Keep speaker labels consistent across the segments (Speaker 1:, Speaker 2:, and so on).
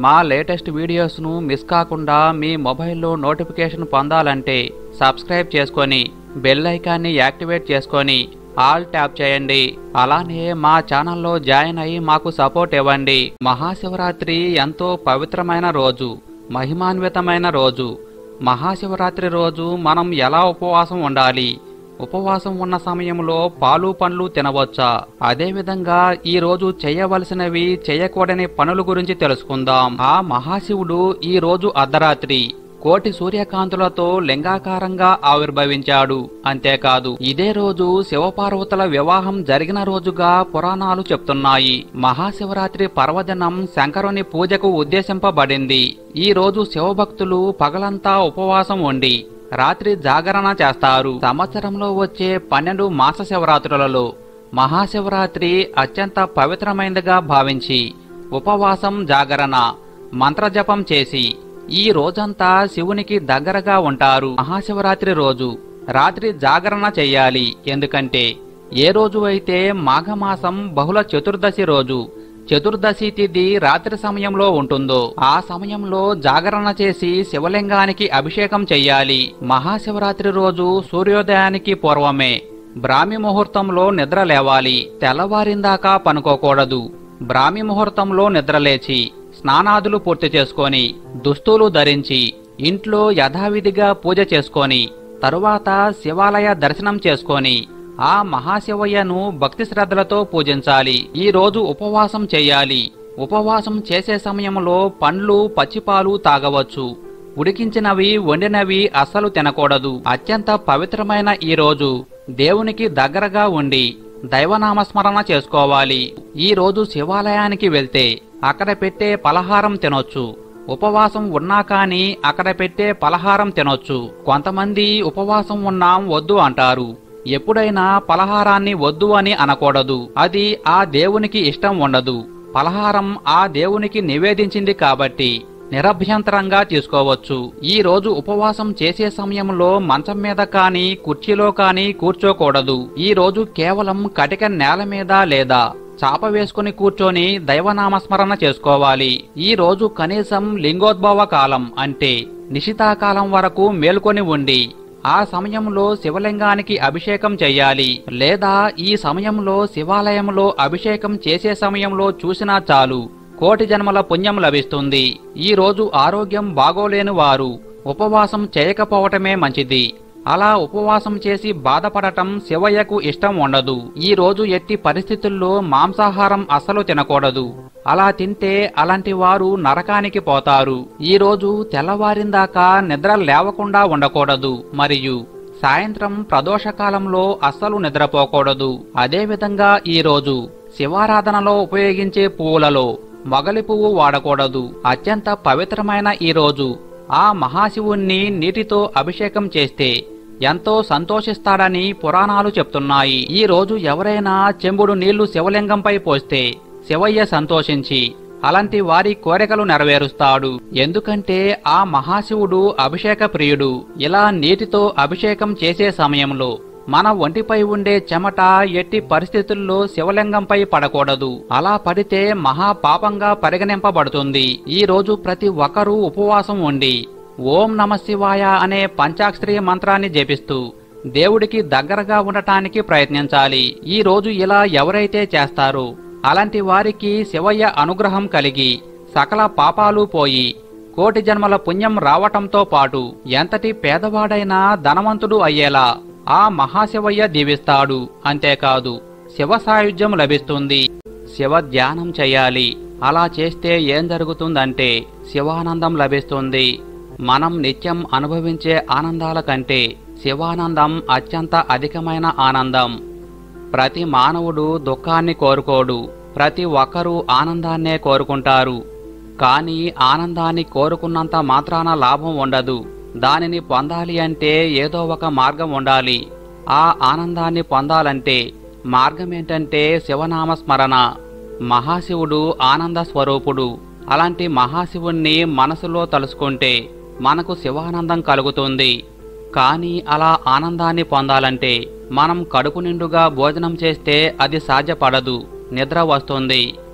Speaker 1: మా latest వీడియోస్ను miss కాకుండా మీ మొబైల్లో నోటిఫికేషన్ పొందాలంటే సబ్స్క్రైబ్ చేసుకొని బెల్ ఐకాన్ని యాక్టివేట్ చేసుకొని ఆల్ ట్యాప్ చేయండి. అలానే మా ఛానల్లో జాయిన్ అయ్యి మాకు సపోర్ట్ ఇవ్వండి. మహాశివరాత్రి ఎంతో పవిత్రమైన రోజు, మహిమాన్వితమైన రోజు. మహాశివరాత్రి రోజు మనం ఎలా ఉపవాసం ఉండాలి, ఉపవాసం ఉన్న సమయంలో పాలు పండ్లు తినవచ్చా, అదేవిధంగా ఈ రోజు చేయవలసినవి చేయకూడని పనుల గురించి తెలుసుకుందాం. ఆ మహాశివుడు ఈ రోజు అర్ధరాత్రి కోటి సూర్యకాంతులతో లింగాకారంగా ఆవిర్భవించాడు. అంతేకాదు ఇదే రోజు శివపార్వతుల వివాహం జరిగిన రోజుగా పురాణాలు చెప్తున్నాయి. మహాశివరాత్రి పర్వదినం శంకరుని పూజకు ఉద్దేశింపబడింది. ఈ రోజు శివభక్తులు పగలంతా ఉపవాసం ఉండి రాత్రి జాగరణ చేస్తారు. సంవత్సరంలో వచ్చే 12 మాస శివరాత్రులలో మహాశివరాత్రి అత్యంత పవిత్రమైనదిగా భావించి ఉపవాసం, జాగరణ, మంత్రజపం చేసి ఈ రోజంతా శివునికి దగ్గరగా ఉంటారు. మహాశివరాత్రి రోజు రాత్రి జాగరణ చెయ్యాలి. ఎందుకంటే ఏ రోజు అయితే మాఘమాసం బహుళ చతుర్దశి రోజు చతుర్దశి తిథి రాత్రి సమయంలో ఉంటుందో ఆ సమయంలో జాగరణ చేసి శివలింగానికి అభిషేకం చెయ్యాలి. మహాశివరాత్రి రోజు సూర్యోదయానికి పూర్వమే బ్రాహ్మి ముహూర్తంలో నిద్ర లేవాలి. తెల్లవారిందాకా పనుకోకూడదు. బ్రాహ్మి ముహూర్తంలో నిద్రలేచి స్నానాదులు పూర్తి చేసుకొని దుస్తులు ధరించి ఇంట్లో యథావిధిగా పూజ చేసుకొని తరువాత శివాలయ దర్శనం చేసుకొని ఆ మహాశివయ్యను భక్తి శ్రద్ధలతో పూజించాలి. ఈ రోజు ఉపవాసం చేయాలి. ఉపవాసం చేసే సమయంలో పండ్లు, పచ్చిపాలు తాగవచ్చు. ఉడికించినవి, వండినవి అస్సలు తినకూడదు. అత్యంత పవిత్రమైన ఈ రోజు దేవునికి దగ్గరగా ఉండి దైవనామస్మరణ చేసుకోవాలి. ఈ రోజు శివాలయానికి వెళ్తే అక్కడ పెట్టే పలహారం తినొచ్చు. ఉపవాసం ఉన్నా కానీ అక్కడ పెట్టే పలహారం తినొచ్చు. కొంతమంది ఉపవాసం ఉన్నాం వద్దు అంటారు. ఎప్పుడైనా పలహారాన్ని వద్దు అని అనకూడదు. అది ఆ దేవునికి ఇష్టం ఉండదు. పలహారం ఆ దేవునికి నివేదించింది కాబట్టి నిరభ్యంతరంగా తీసుకోవచ్చు. ఈ రోజు ఉపవాసం చేసే సమయంలో మంచం మీద కానీ కుర్చీలో కానీ కూర్చోకూడదు. ఈ రోజు కేవలం కటిక నేల మీద లేదా చాప వేసుకుని కూర్చొని దైవనామస్మరణ చేసుకోవాలి. ఈ రోజు కనీసం లింగోద్భవ కాలం అంటే నిశితాకాలం వరకు మేల్కొని ఉండి ఆ సమయంలో శివలింగానికి అభిషేకం చెయ్యాలి. లేదా ఈ సమయంలో శివాలయంలో అభిషేకం చేసే సమయంలో చూసినా చాలు, కోటి జన్మల పుణ్యం లభిస్తుంది. ఈ రోజు ఆరోగ్యం బాగోలేని వారు ఉపవాసం చేయకపోవటమే మంచిది. అలా ఉపవాసం చేసి బాధపడటం శివయ్యకు ఇష్టం ఉండదు. ఈ రోజు ఎట్టి పరిస్థితుల్లో మాంసాహారం అస్సలు తినకూడదు. అలా తింటే అలాంటి వారు నరకానికి పోతారు. ఈ రోజు తెల్లవారిందాకా నిద్ర లేవకుండా ఉండకూడదు. మరియు సాయంత్రం ప్రదోషకాలంలో అస్సలు నిద్రపోకూడదు. అదేవిధంగా ఈ రోజు శివారాధనలో ఉపయోగించే పువ్వులలో మొగలి పువ్వు వాడకూడదు. అత్యంత పవిత్రమైన ఈ రోజు ఆ మహాశివుణ్ణి నీటితో అభిషేకం చేస్తే ఎంతో సంతోషిస్తాడని పురాణాలు చెప్తున్నాయి. ఈ రోజు ఎవరైనా చెంబుడు నీళ్లు శివలింగంపై పోస్తే శివయ్య సంతోషించి అలాంటి వారి కోరికలు నెరవేరుస్తాడు. ఎందుకంటే ఆ మహాశివుడు అభిషేక ప్రియుడు. ఇలా నీటితో అభిషేకం చేసే సమయంలో మన ఒంటిపై ఉండే చెమట ఎట్టి పరిస్థితుల్లో శివలింగంపై పడకూడదు. అలా పడితే మహాపాపంగా పరిగణింపబడుతుంది. ఈ రోజు ప్రతి ఒక్కరూ ఉపవాసం ఉండి ఓం నమఃశివాయ అనే పంచాక్షరి మంత్రాన్ని జపిస్తూ దేవుడికి దగ్గరగా ఉండటానికి ప్రయత్నించాలి. ఈ రోజు ఇలా ఎవరైతే చేస్తారో అలాంటి వారికి శివయ్య అనుగ్రహం కలిగి సకల పాపాలు పోయి కోటి జన్మల పుణ్యం రావటంతో పాటు ఎంతటి పేదవాడైనా ధనవంతుడు అయ్యేలా ఆ మహాశివయ్య దీవిస్తాడు. అంతేకాదు శివ సాయుధ్యం లభిస్తుంది. శివ ధ్యానం చేయాలి. అలా చేస్తే ఏం జరుగుతుందంటే శివానందం లభిస్తుంది. మనం నిత్యం అనుభవించే ఆనందాల కంటే శివానందం అత్యంత అధికమైన ఆనందం. ప్రతి మానవుడు దుఃఖాన్ని కోరుకోడు. ప్రతి ఒక్కరూ ఆనందాన్నే కోరుకుంటారు. కానీ ఆనందాన్ని కోరుకున్నంత మాత్రాన లాభం ఉండదు. దానిని పొందాలి అంటే ఏదో ఒక మార్గం ఉండాలి. ఆ ఆనందాన్ని పొందాలంటే మార్గమేంటంటే శివనామస్మరణ. మహాశివుడు ఆనంద స్వరూపుడు. అలాంటి మహాశివుణ్ణి మనసులో తలుసుకుంటే మనకు శివానందం కలుగుతుంది. కానీ అలా ఆనందాన్ని పొందాలంటే మనం కడుపు నిండుగా భోజనం చేస్తే అది సాధ్యపడదు. నిద్ర వస్తుంది.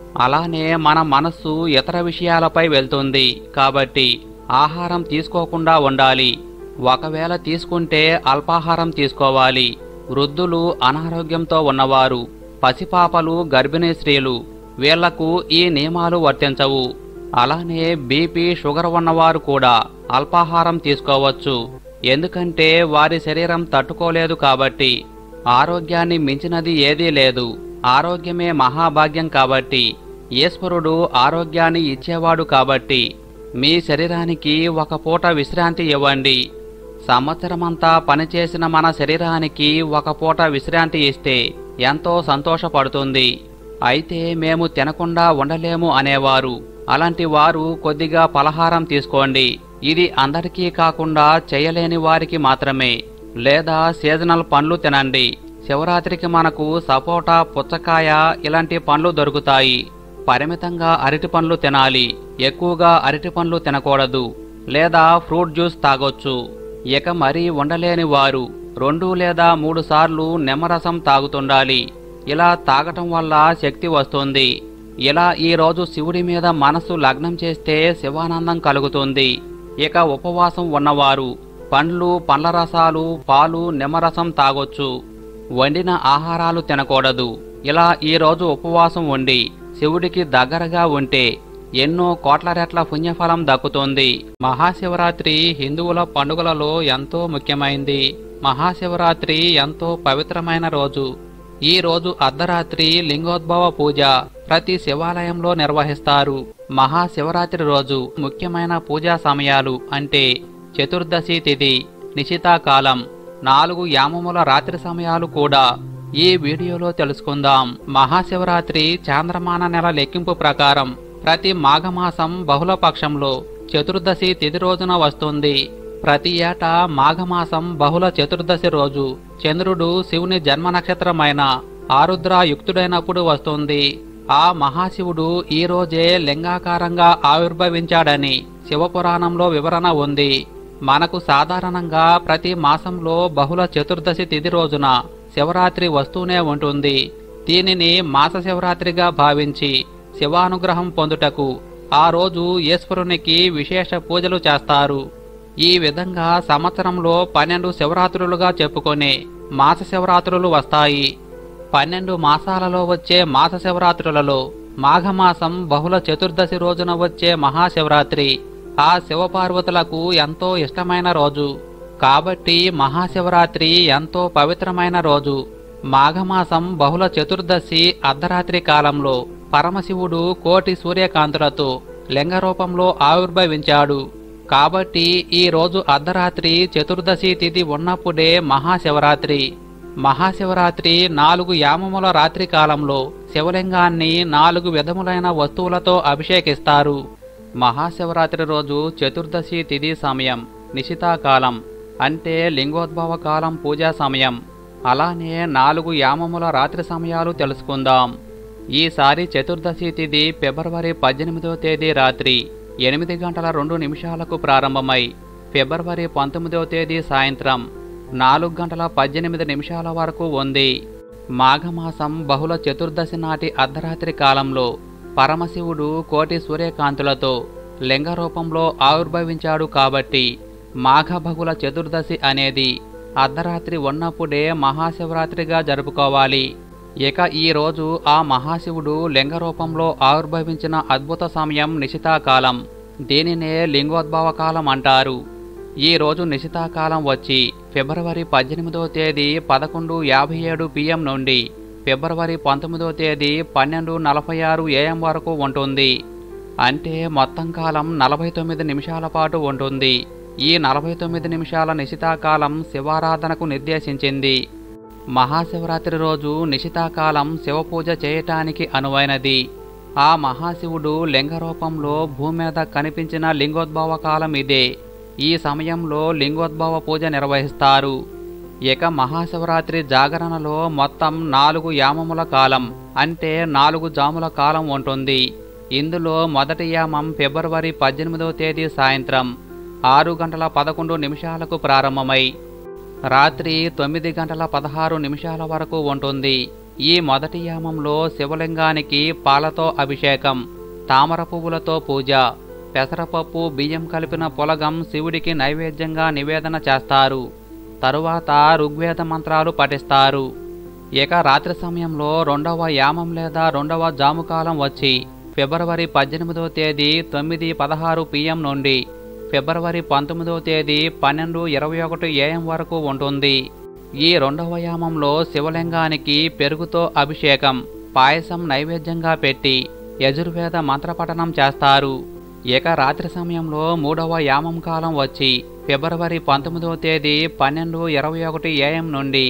Speaker 1: అలానే మన మనస్సు ఇతర విషయాలపై వెళ్తుంది. కాబట్టి ఆహారం తీసుకోకుండా ఉండాలి. ఒకవేళ తీసుకుంటే అల్పాహారం తీసుకోవాలి. వృద్ధులు, అనారోగ్యంతో ఉన్నవారు, పసిపాపలు, గర్భిణీ స్త్రీలు వీళ్లకు ఈ నియమాలు వర్తించవు. అలానే బీపీ, షుగర్ ఉన్నవారు కూడా అల్పాహారం తీసుకోవచ్చు. ఎందుకంటే వారి శరీరం తట్టుకోలేదు కాబట్టి. ఆరోగ్యాన్ని మించినది ఏదీ లేదు. ఆరోగ్యమే మహాభాగ్యం కాబట్టి. ఈశ్వరుడు ఆరోగ్యాన్ని ఇచ్చేవాడు కాబట్టి మీ శరీరానికి ఒక పూట విశ్రాంతి ఇవ్వండి. సంవత్సరమంతా పనిచేసిన మన శరీరానికి ఒక పూట విశ్రాంతి ఇస్తే ఎంతో సంతోషపడుతుంది. అయితే మేము తినకుండా ఉండలేము అనేవారు, అలాంటి వారు కొద్దిగా పలహారం తీసుకోండి. ఇది అందరికీ కాకుండా చేయలేని వారికి మాత్రమే. లేదా సీజనల్ పండ్లు తినండి. శివరాత్రికి మనకు సపోటా, పుచ్చకాయ ఇలాంటి పండ్లు దొరుకుతాయి. పరిమితంగా అరటి పండ్లు తినాలి. ఎక్కువగా అరటి పండ్లు తినకూడదు. లేదా ఫ్రూట్ జ్యూస్ తాగొచ్చు. ఇక మరీ ఉండలేని వారు 2 లేదా 3 సార్లు నిమ్మరసం తాగుతుండాలి. ఇలా తాగటం వల్ల శక్తి వస్తుంది. ఇలా ఈరోజు శివుడి మీద మనసు లగ్నం చేస్తే శివానందం కలుగుతుంది. ఇక ఉపవాసం ఉన్నవారు పండ్లు, పండ్ల రసాలు, పాలు, నిమ్మరసం తాగొచ్చు. వండిన ఆహారాలు తినకూడదు. ఇలా ఈరోజు ఉపవాసం ఉండి శివుడికి దగ్గరగా ఉంటే ఎన్నో కోట్ల రెట్ల పుణ్యఫలం దక్కుతుంది. మహాశివరాత్రి హిందువుల పండుగలలో ఎంతో ముఖ్యమైంది. మహాశివరాత్రి ఎంతో పవిత్రమైన రోజు. ఈ రోజు అర్ధరాత్రి లింగోద్భవ పూజ ప్రతి శివాలయంలో నిర్వహిస్తారు. మహాశివరాత్రి రోజు ముఖ్యమైన పూజా సమయాలు అంటే చతుర్దశి తిథి, నిశితాకాలం, 4 యామముల రాత్రి సమయాలు కూడా ఈ వీడియోలో తెలుసుకుందాం. మహాశివరాత్రి చాంద్రమాన నెల లెక్కింపు ప్రకారం ప్రతి మాఘమాసం బహుళపక్షంలో చతుర్దశి తిథి రోజున వస్తుంది. ప్రతి ఏటా మాఘమాసం బహుళ చతుర్దశి రోజు చంద్రుడు శివుని జన్మ నక్షత్రమైన ఆరుద్ర యుక్తుడైనప్పుడు వస్తుంది. ఆ మహాశివుడు ఈ రోజే లింగాకారంగా ఆవిర్భవించాడని శివపురాణంలో వివరణ ఉంది. మనకు సాధారణంగా ప్రతి మాసంలో బహుళ చతుర్దశి తిథి రోజున శివరాత్రి వస్తూనే ఉంటుంది. దీనిని మాస శివరాత్రిగా భావించి శివానుగ్రహం పొందుటకు ఆ రోజు ఈశ్వరునికి విశేష పూజలు చేస్తారు. ఈ విధంగా సంవత్సరంలో 12 శివరాత్రులుగా చెప్పుకునే మాస శివరాత్రులు వస్తాయి. 12 మాసాలలో వచ్చే మాస శివరాత్రులలో మాఘమాసం బహుళ చతుర్దశి రోజున వచ్చే మహాశివరాత్రి ఆ శివపార్వతులకు ఎంతో ఇష్టమైన రోజు. కాబట్టి మహాశివరాత్రి ఎంతో పవిత్రమైన రోజు. మాఘమాసం బహుళ చతుర్దశి అర్ధరాత్రి కాలంలో పరమశివుడు కోటి సూర్యకాంతులతో లింగరూపంలో ఆవిర్భవించాడు. కాబట్టి ఈ రోజు అర్ధరాత్రి చతుర్దశి తిథి ఉన్నప్పుడే మహాశివరాత్రి. మహాశివరాత్రి 4 యామముల రాత్రి కాలంలో శివలింగాన్ని 4 విధములైన వస్తువులతో అభిషేకిస్తారు. మహాశివరాత్రి రోజు చతుర్దశి తిథి సమయం నిశితాకాలం అంటే లింగోద్భవ కాలం పూజా సమయం. అలానే 4 యామముల రాత్రి సమయాలు తెలుసుకుందాం. ఈసారి చతుర్దశి తిథి ఫిబ్రవరి 18వ తేదీ రాత్రి 8 గంటల 2 నిమిషాలకు ప్రారంభమై ఫిబ్రవరి 19వ తేదీ సాయంత్రం 4 గంటల 18 నిమిషాల వరకు ఉంది. మాఘమాసం బహుళ చతుర్దశి నాటి అర్ధరాత్రి కాలంలో పరమశివుడు కోటి సూర్యకాంతులతో లింగరూపంలో ఆవిర్భవించాడు. కాబట్టి మాఘ బహుళ చతుర్దశి అనేది అర్ధరాత్రి ఉన్నప్పుడే మహాశివరాత్రిగా జరుపుకోవాలి. ఇక ఈ రోజు ఆ మహాశివుడు లింగరూపంలో ఆవిర్భవించిన అద్భుత సమయం నిశితాకాలం. దీనినే లింగోద్భవ కాలం అంటారు. ఈ రోజు నిశితాకాలం వచ్చి ఫిబ్రవరి 18వ తేదీ 11:57 PM నుండి ఫిబ్రవరి 19వ తేదీ 12:46 AM వరకు ఉంటుంది. అంటే మొత్తం కాలం 49 నిమిషాల పాటు ఉంటుంది. ఈ 49 నిమిషాల నిశితాకాలం శివారాధనకు నిర్దేశించింది. మహాశివరాత్రి రోజు నిశితాకాలం శివపూజ చేయటానికి అనువైనది. ఆ మహాశివుడు లింగరూపంలో భూమి మీద కనిపించిన లింగోద్భవ కాలం ఇదే. ఈ సమయంలో లింగోద్భవ పూజ నిర్వహిస్తారు. ఇక మహాశివరాత్రి జాగరణలో మొత్తం 4 యామముల కాలం అంటే 4 జాముల కాలం ఉంటుంది. ఇందులో మొదటి యామం ఫిబ్రవరి 18వ తేదీ సాయంత్రం 6 గంటల 11 నిమిషాలకు ప్రారంభమై రాత్రి 9 గంటల 16 నిమిషాల వరకు ఉంటుంది. ఈ మొదటి యామంలో శివలింగానికి పాలతో అభిషేకం, తామర పువ్వులతో పూజ, పెసరపప్పు బియ్యం కలిపిన పులగం శివుడికి నైవేద్యంగా నివేదన చేస్తారు. తరువాత ఋగ్వేద మంత్రాలు పఠిస్తారు. ఇక రాత్రి సమయంలో రెండవ యామం లేదా రెండవ జాముకాలం వచ్చి ఫిబ్రవరి 18వ తేదీ 9:16 PM నుండి ఫిబ్రవరి 19వ తేదీ 12:21 AM వరకు ఉంటుంది. ఈ రెండవ యామంలో శివలింగానికి పెరుగుతో అభిషేకం, పాయసం నైవేద్యంగా పెట్టి యజుర్వేద మంత్రపఠనం చేస్తారు. ఇక రాత్రి సమయంలో మూడవ యామం కాలం వచ్చి ఫిబ్రవరి 19వ తేదీ 12:21 AM నుండి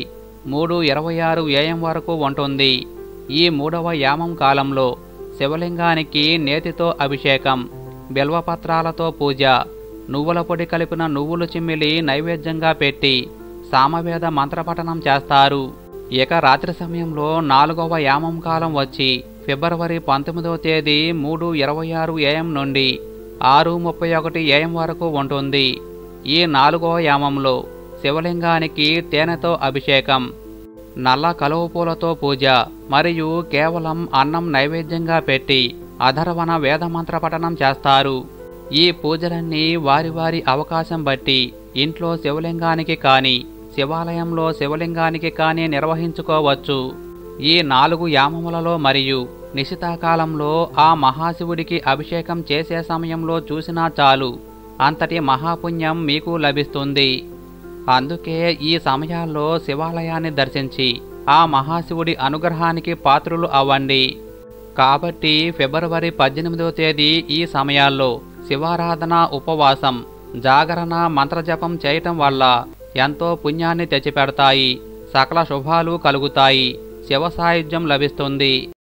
Speaker 1: 3:26 AM వరకు ఉంటుంది. ఈ మూడవ యామం కాలంలో శివలింగానికి నేతితో అభిషేకం, బిల్వపత్రాలతో పూజ, నువ్వుల పొడి కలిపిన నువ్వులు చిమ్మిలి నైవేద్యంగా పెట్టి సామవేద మంత్రపఠనం చేస్తారు. ఇక రాత్రి సమయంలో నాలుగవ యామం కాలం వచ్చి ఫిబ్రవరి 19వ తేదీ 3:26 AM నుండి 6:31 AM వరకు ఉంటుంది. ఈ నాలుగవ యామంలో శివలింగానికి తేనెతో అభిషేకం, నల్ల కలువ పూలతో పూజ మరియు కేవలం అన్నం నైవేద్యంగా పెట్టి అధర్వణ వేదమంత్ర పఠనం చేస్తారు. ఈ పూజలన్నీ వారి వారి అవకాశం బట్టి ఇంట్లో శివలింగానికి కానీ శివాలయంలో శివలింగానికి కానీ నిర్వహించుకోవచ్చు. ఈ 4 యామములలో మరియు నిశితాకాలంలో ఆ మహాశివుడికి అభిషేకం చేసే సమయంలో చూసినా చాలు, అంతటి మహాపుణ్యం మీకు లభిస్తుంది. అందుకే ఈ సమయాల్లో శివాలయాన్ని దర్శించి ఆ మహాశివుడి అనుగ్రహానికి పాత్రులు అవ్వండి. కాబట్టి ఫిబ్రవరి 18వ తేదీ ఈ సమయాల్లో శివారాధన, ఉపవాసం, జాగరణ, మంత్రజపం చేయటం వల్ల ఎంతో పుణ్యాన్ని తెచ్చిపెడతాయి. సకల శుభాలు కలుగుతాయి. శివ సాయుధ్యం లభిస్తుంది.